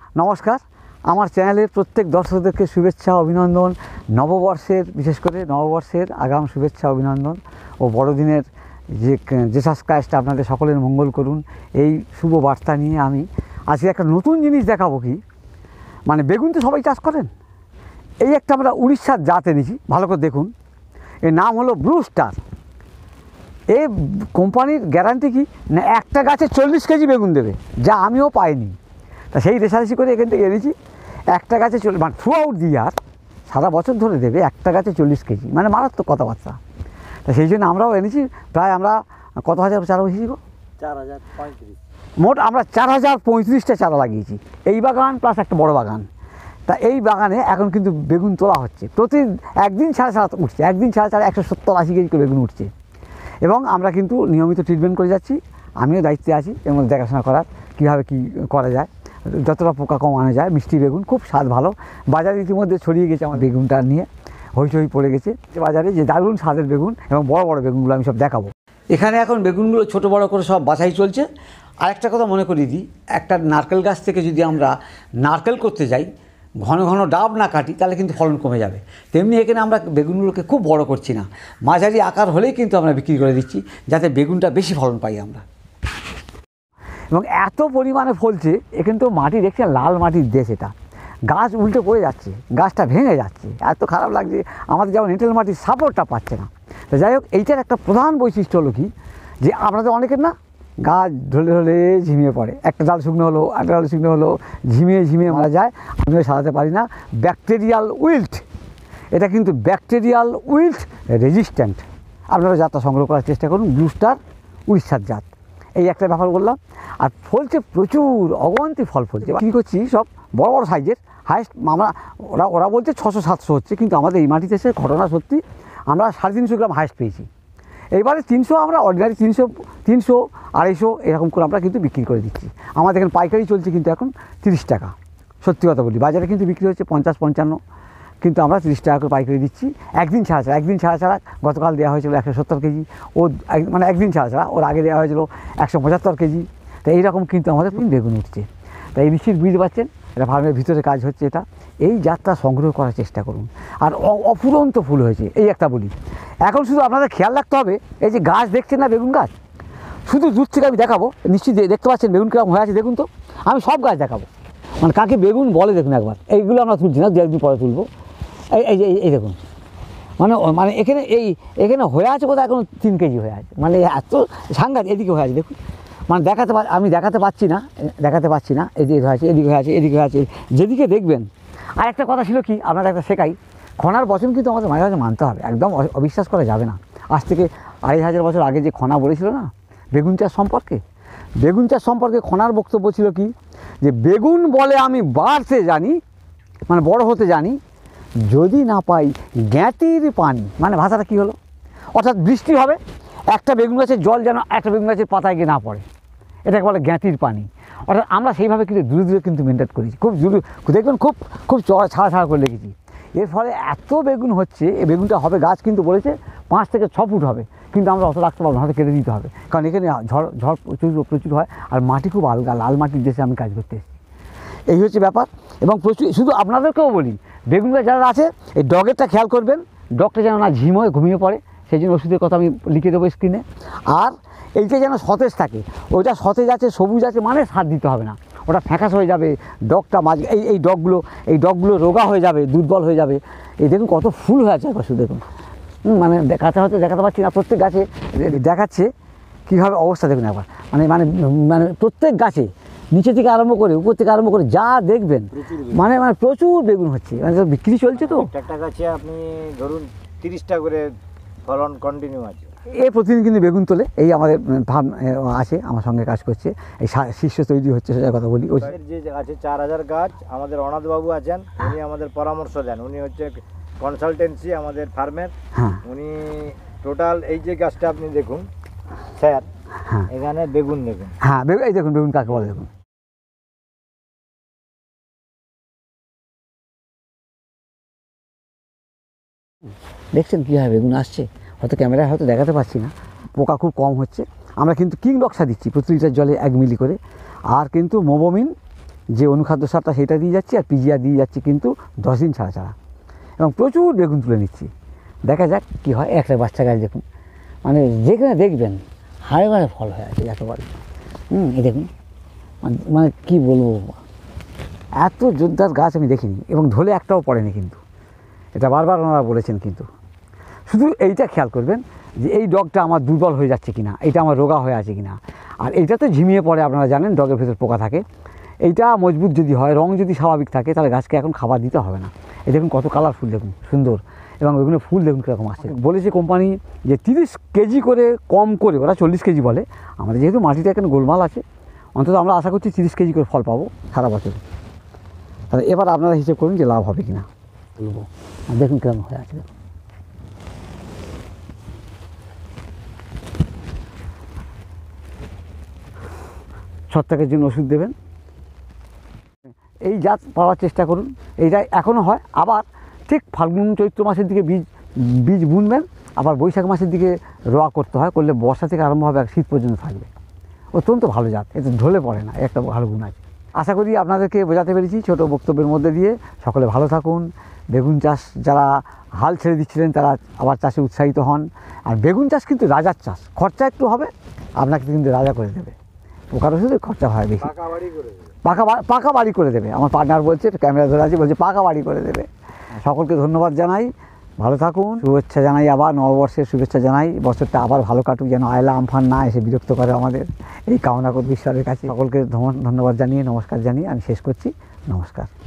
নমস্কার, আমার চ্যানেলের প্রত্যেক দর্শকদেরকে শুভেচ্ছা অভিনন্দন। নববর্ষের, বিশেষ করে নববর্ষের আগাম শুভেচ্ছা অভিনন্দন ও বড়দিনের যে জেসাস ক্রাইস্ট আপনাদের সকলের মঙ্গল করুন, এই শুভ বার্তা নিয়ে আমি আজকে একটা নতুন জিনিস দেখাবো। কি মানে, বেগুন তো সবাই চাষ করেন, এই একটা আমরা উড়িষ্যার জাত এনেছি, ভালো করে দেখুন। এর নাম হলো ব্লু স্টার। এই কোম্পানির গ্যারান্টি কি না, একটা গাছে 40 কেজি বেগুন দেবে, যা আমিও পাইনি। তা সেই রেশারেশি করে এখান থেকে এনেছি। একটা গাছে মানে থ্রু আউট দি ইয়ার, সারা বছর ধরে দেবে একটা গাছে 40 কেজি, মানে মারাত্মক কথাবার্তা। তা সেই জন্য আমরাও এনেছি। প্রায় আমরা কত হাজার চারা বসেছি গো? 4035। মোট আমরা 4035টা চারা লাগিয়েছি, এই বাগান প্লাস একটা বড় বাগান। তা এই বাগানে এখন কিন্তু বেগুন তোলা হচ্ছে, প্রতি একদিন ছাড়া ছাড়া উঠছে, একদিন ছাড়া ছাড়া 170-80 কেজি করে বেগুন উঠছে। এবং আমরা কিন্তু নিয়মিত ট্রিটমেন্ট করে যাচ্ছি, আমিও দায়িত্বে আছি এর মধ্যে দেখাশোনা করার, কীভাবে কী করা যায়, যতটা পোকা কমানো যায়। মিষ্টি বেগুন, খুব স্বাদ ভালো। বাজারে ইতিমধ্যে ছড়িয়ে গেছে আমার বেগুনটা নিয়ে, হইচই পড়ে গেছে বাজারে, যে দারুণ স্বাদের বেগুন এবং বড় বড় বেগুনগুলো আমি সব দেখাবো। এখানে এখন বেগুনগুলো ছোট বড় করে সব বাছাই চলছে। আরেকটা কথা মনে করিয়ে দিই, একটা নারকেল গাছ থেকে যদি আমরা নারকেল করতে যাই, ঘন ঘন ডাব না কাটি, তাহলে কিন্তু ফলন কমে যাবে। তেমনি এখানে আমরা বেগুনগুলোকে খুব বড় করছি না, মাঝারি আকার হলেই কিন্তু আমরা বিক্রি করে দিচ্ছি, যাতে বেগুনটা বেশি ফলন পাই আমরা। এবং এত পরিমাণে ফলছে, এখানে তো মাটি দেখছেন, লাল মাটির দেশ। এটা গাছ উল্টে পড়ে যাচ্ছে, গাছটা ভেঙে যাচ্ছে, এত খারাপ লাগছে। আমাদের যেমন এঁটেল মাটির সাপোর্টটা পাচ্ছে না। তো যাই হোক, এইটার একটা প্রধান বৈশিষ্ট্য হলো কি, যে আপনাদের অনেকের না গাছ ঢলে ঢলে ঝিমিয়ে পড়ে, একটা ডাল শুকনো হলো, একটা ডাল শুকনো হলো, ঝিমিয়ে ঝিমিয়ে মারা যায়। আমিও সারাতে পারি না। ব্যাকটেরিয়াল উইল্ট, এটা কিন্তু ব্যাকটেরিয়াল উইল্ট রেজিস্ট্যান্ট। আপনারা জাতটা সংগ্রহ করার চেষ্টা করুন, ব্লু স্টার উড়িষ্যার জাত। এই একটা ব্যাপার বললাম। আর ফলছে প্রচুর, অগন্তি ফল ফলছে। কী করছি, সব বড় বড় সাইজের, হাইস্ট আমরা ওরা বলছে 600-700 হচ্ছে, কিন্তু আমাদের এই মাটিতে এসে ঘটনা সত্যি, আমরা 350 গ্রাম হাইস্ট পেয়েছি। এইবারে 300, আমরা অর্ডিনারি 300, 250 এরকম করে আমরা কিন্তু বিক্রি করে দিচ্ছি। আমাদের এখানে পাইকারি চলছে কিন্তু এখন 30 টাকা। সত্যি কথা বলি, বাজারে কিন্তু বিক্রি হচ্ছে 50-55, কিন্তু আমরা 30 টাকা করে পাইকারি দিচ্ছি। একদিন ছাড়া ছাড়া, একদিন ছাড়া ছাড়া গতকাল দেওয়া হয়েছিল 170 কেজি, ও মানে একদিন ছাড়া ছাড়া, ওর আগে দেওয়া হয়েছিল 175 কেজি। তো এইরকম কিন্তু আমাদের বেগুন উঠছে। তাই নিশ্চিত বুঝতে পারছেন, এটা ফার্মের ভিতরে কাজ হচ্ছে। এটা এই জাতটা সংগ্রহ করার চেষ্টা করুন। আর অফুরন্ত ফুল হয়েছে, এই একটা বলি। এখন শুধু আপনাদের খেয়াল রাখতে হবে, এই যে গাছ দেখছেন না, বেগুন গাছ, শুধু দূর থেকে আমি দেখাবো, নিশ্চিত দেখতে পাচ্ছেন বেগুন কীরকম হয়ে আছে দেখুন। তো আমি সব গাছ দেখাবো, মানে কাকে বেগুন বলে দেখুন একবার। এইগুলো আমরা তুলছি না, 2-1 দিন পরে তুলবো। এই দেখুন, মানে এখানে হয়ে আছে কোথাও এখন 3 কেজি হয়ে আছে, মানে এত সাংঘাতিক। এদিকে হয়ে আছে দেখুন, মানে আমি দেখাতে পাচ্ছি না। এদিকে হয়ে আছে, এদিকে হয়ে আছে, এদিকে হয়ে আছে, যেদিকে দেখবেন। আর একটা কথা ছিল কি, আপনারা একটা শেখাই, খনার বচন কিন্তু আমাদের মাঝে মাঝে মানতে হবে, একদম অবিশ্বাস করা যাবে না। আজ থেকে 2500 বছর আগে যে খনা বলেছিল না বেগুন চাষ সম্পর্কে, খনার বক্তব্য ছিল কি, যে বেগুন বলে আমি বাড়তে জানি, মানে বড় হতে জানি, যদি না পাই জ্ঞাতির পানি। মানে ভাষাটা কী হলো, অর্থাৎ বৃষ্টি হবে, একটা বেগুন গাছের জল যেন একটা বেগুন গাছের পাতায় গিয়ে না পড়ে, এটাকে বলে জ্ঞাতির পানি। অর্থাৎ আমরা সেইভাবে কিন্তু দূরে দূরে কিন্তু মেনটেন করেছি, খুব দূরে দেখবেন, খুব ছাড়া করে লেগেছি। এর ফলে এত বেগুন হচ্ছে, এই বেগুনটা হবে, গাছ কিন্তু বলেছে 5 থেকে 6 ফুট হবে, কিন্তু আমরা অত রাখতে পারবো না, হয়তো কেটে দিতে হবে, কারণ এখানে ঝড় প্রচুর হয়, আর মাটি খুব আলগা, লাল মাটির দেশে আমি কাজ করতে এসেছি। এই হচ্ছে ব্যাপার। এবং প্রচুর, শুধু আপনাদেরকেও বলি, বেগুন গাছ যারা আছে, এই ডগেরটা খেয়াল করবেন, ডগটা যেন না ঘুমিয়ে পড়ে, সেই জন্য ওষুধের কথা আমি লিখে দেবো স্ক্রিনে। আর এইটা যেন সতেজ থাকে, ওইটা সতেজ আছে, সবুজ আছে, মানে সার দিতে হবে না, ওটা ফ্যাকাশ হয়ে যাবে, ডগটা এই ডগগুলো রোগা হয়ে যাবে, দুর্বল হয়ে যাবে। এই দেখুন কত ফুল হয়ে আছে একবার, শুধু দেখুন। মানে দেখাতে পারছি না, প্রত্যেক গাছে দেখাচ্ছে কীভাবে অবস্থা দেখুন একবার। মানে প্রত্যেক গাছে নিচে থেকে আরম্ভ করে উপর থেকে আরম্ভ করে যা দেখবেন, মানে প্রচুর বেগুন হচ্ছে, মানে বিক্রি চলছে। তো একটা গাছে আপনি ধরুন 30টা করে ফলন কন্টিনিউ আছে। প্রতিদিন কিন্তু বেগুন তোলে, এই আমাদের ফার্ম আছে, আমার সঙ্গে কাজ করছে, এই শীর্ষ তৈরি হচ্ছে, সেটা কথা বলি। ওই যে আছে 4000 গাছ, আমাদের অনাথবাবু আছেন, উনি আমাদের পরামর্শ দেন, উনি হচ্ছে কনসালটেন্সি আমাদের ফার্মের। উনি টোটাল এই যে গাছটা আপনি দেখুন স্যার, এখানে বেগুন দেখুন, এই দেখুন বেগুন কাকে বলে দেখুন। দেখছেন কীভাবে বেগুন আসছে, হয়তো ক্যামেরায় হয়তো দেখাতে পারছি না, পোকা খুব কম হচ্ছে। আমরা কিন্তু কিং রক্সা দিচ্ছি প্রতি লিটার জলে 1 মিলি করে, আর কিন্তু মোবোমিন যে অনুখাদ্য সারটা সেটা দিয়ে যাচ্ছি, আর পিজিআর দিয়ে যাচ্ছি কিন্তু 10 দিন ছাড়া ছাড়া, এবং প্রচুর বেগুন তুলে নিচ্ছি। দেখা যাক কী হয়। একটা বাচ্চা গাছ দেখুন, মানে যেখানে দেখবেন হাড়ে বাড়ে ফল হয়ে আছে একেবারে। এই দেখুন, মানে কী বলবো, এত জোরদার গাছ আমি দেখিনি, এবং ধলে একটাও পড়েনি কিন্তু। এটা বারবার ওনারা বলেছেন। কিন্তু শুধু এইটা খেয়াল করবেন যে এই ডগটা আমার দুর্বল হয়ে যাচ্ছে কিনা, এইটা আমার রোগা হয়ে আছে কিনা। আর এইটা তো ঝিমিয়ে পড়ে, আপনারা জানেন ডগের ভেতর পোকা থাকে। এইটা মজবুত যদি হয়, রং যদি স্বাভাবিক থাকে, তাহলে গাছকে এখন খাবার দিতে হবে না। এই দেখুন কত কালারফুল, দেখুন সুন্দর, এবং ওইগুলো ফুল দেখুন কীরকম আসছে। বলেছে কোম্পানি যে 30 কেজি করে কম করে, ওরা 40 কেজি বলে। আমাদের যেহেতু মাটিটা এখানে গোলমাল আছে, অন্তত আমরা আশা করছি 30 কেজি করে ফল পাবো সারা বছর। তাহলে এবার আপনারা হিসেব করুন যে লাভ হবে কিনা। বলবো দেখুন কেমন হয়ে আছে। ছত্রাকের জন্য ওষুধ দেবেন। এই জাত পাওয়ার চেষ্টা করুন। এইটা এখনও হয়। আবার ঠিক ফাল্গুন চৈত্র মাসের দিকে বীজ বুনবেন, আবার বৈশাখ মাসের দিকে রোয়া করতে হয়। করলে বর্ষা থেকে আরম্ভ হবে, শীত পর্যন্ত থাকবে। অত্যন্ত ভালো জাত, এতে ঢলে পড়ে না, একটা ভালো গুণ আছে। আশা করি আপনাদেরকে বোঝাতে পেরেছি ছোটো বক্তব্যের মধ্যে দিয়ে। সকলে ভালো থাকুন। বেগুন চাষ যারা হাল ছেড়ে দিচ্ছিলেন তারা আবার চাষে উৎসাহিত হন। আর বেগুন চাষ কিন্তু রাজার চাষ, খরচা একটু হবে, আপনাকে কিন্তু রাজা করে দেবে। পোকার ওষুধে খরচা হয় বেশি, পাকা বাড়ি করে দেবে। আমার পার্টনার বলছে, ক্যামেরা ধরে আছে, বলছে পাকা বাড়ি করে দেবে। সকলকে ধন্যবাদ জানাই, ভালো থাকুন। শুভেচ্ছা জানাই, আবার নববর্ষের শুভেচ্ছা জানাই। বছরটা আবার ভালো কাটুক, যেন আয়লা আমফান না এসে বিরক্ত করে আমাদের, এই কামনা করব ঈশ্বরের কাছে। সকলকে ধন্যবাদ জানিয়ে, নমস্কার জানিয়ে আমি শেষ করছি। নমস্কার।